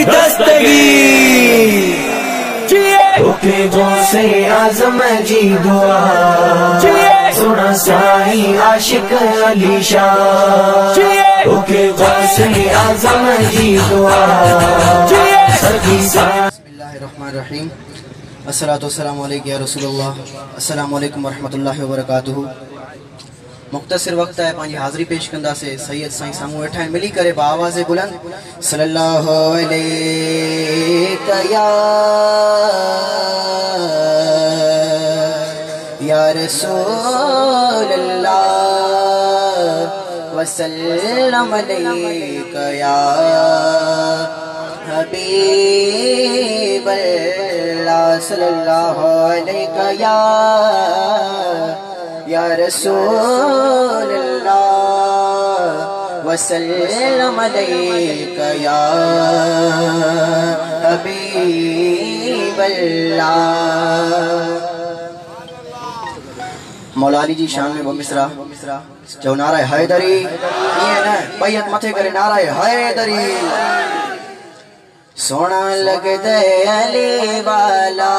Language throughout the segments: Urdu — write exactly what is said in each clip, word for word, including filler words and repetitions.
دستگیر اوکے غوث اعظم جی دعا سونا سائی عاشق علی شاہ اوکے غوث اعظم جی دعا بسم اللہ الرحمن الرحیم الصلاۃ والسلام علیکم یا رسول اللہ السلام علیکم ورحمۃ اللہ وبرکاتہ مختصر وقت ہے پانچی حاضری پیش کندہ سے سید سائیں سامو اٹھائیں ملی کرے با آواز بلند صلی اللہ علیہ یا یا رسول اللہ وسلم علیہ یا حبیب اللہ صلی اللہ علیہ یا یا رسول اللہ وسلم علیک یا حبیب اللہ۔ مولا علی جی شان میں وہ مصرع جو نعرہ حیدری یہ نا بیعت متھے کرے نعرہ حیدری سونا لگ دے علی والا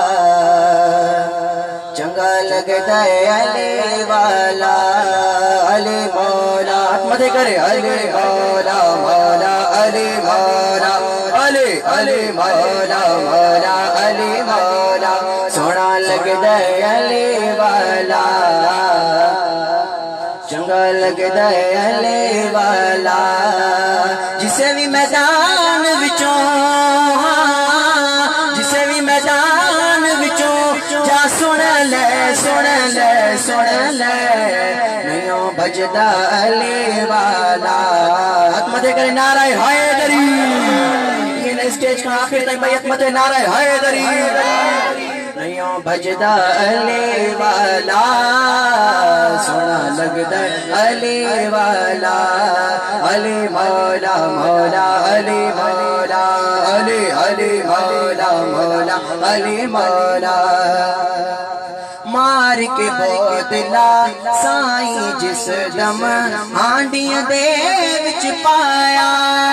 چنگا لگ دے علی والا علی مولا مدے کرے علی مولا مولا علی مولا علی علی مولا مولا علی مولا سونا لگ دے علی والا چنگا لگ دے علی والا جسے بھی میدان وچوں جسے بھی میدان وچوں جا سن لے سن لے سن لے نہیں بجدا علی والا مدے کرے نعرہ حیدری یہ اسٹیج کا آخر تک بیعت مدے نعرہ حیدری نہیں بجدا علی والا سونا لگدا علی والا علی مولا مولا علی مولا علی علی مولا مولا علی مولا مار کے بودلا سائیں جس دم ہانڈیاں دے وچ پایا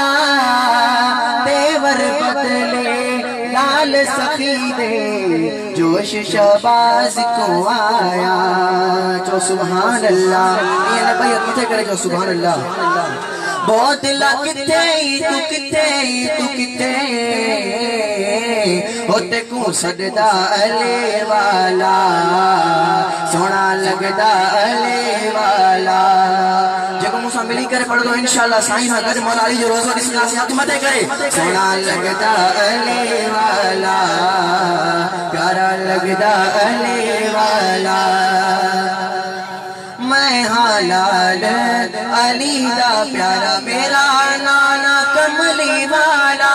دیور بدلے لال سخی دے جوش شباز کو آیا جو سبحان اللہ یہ نبیت مجھے کرے جو سبحان اللہ بہت لگتے تو کتے تو کتے ہوتے کو سجدہ علی والا سونا لگدا علی والا جگہ موسیٰ ملی کرے پڑھ دو انشاءاللہ سائیں ہاں گھر مولا علی جو روز و رسول سے حکمتیں کرے سونا لگدا علی والا پیارا لگدا علی والا میں حالال علی دا پیارا میرا نانا کملی والا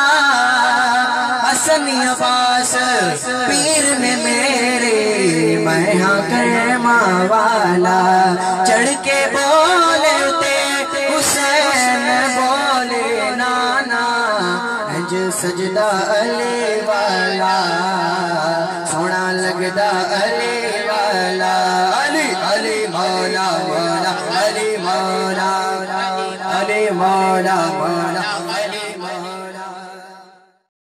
حسن عباس پیر میں میرے میں ہاں کرما والا چڑھ کے بولے تے حسین بولے نانا اج سجدہ علی والا سونا لگدا علی